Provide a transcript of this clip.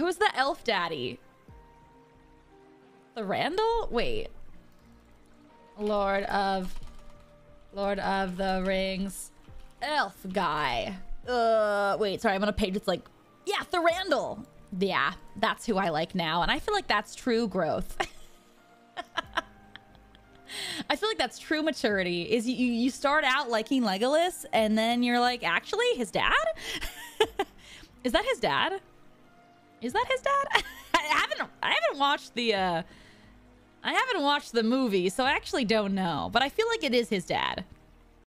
Who's the elf daddy? The Randall? Wait. Lord of the Rings. Elf guy. Wait, sorry, I'm on a page. It's like, yeah, the Randall. Yeah, that's who I like now. And I feel like that's true growth. I feel like that's true maturity. Is you start out liking Legolas and then you're like, actually, his dad? Is that his dad? Is that his dad? I haven't watched the movie, so I actually don't know. But I feel like it is his dad.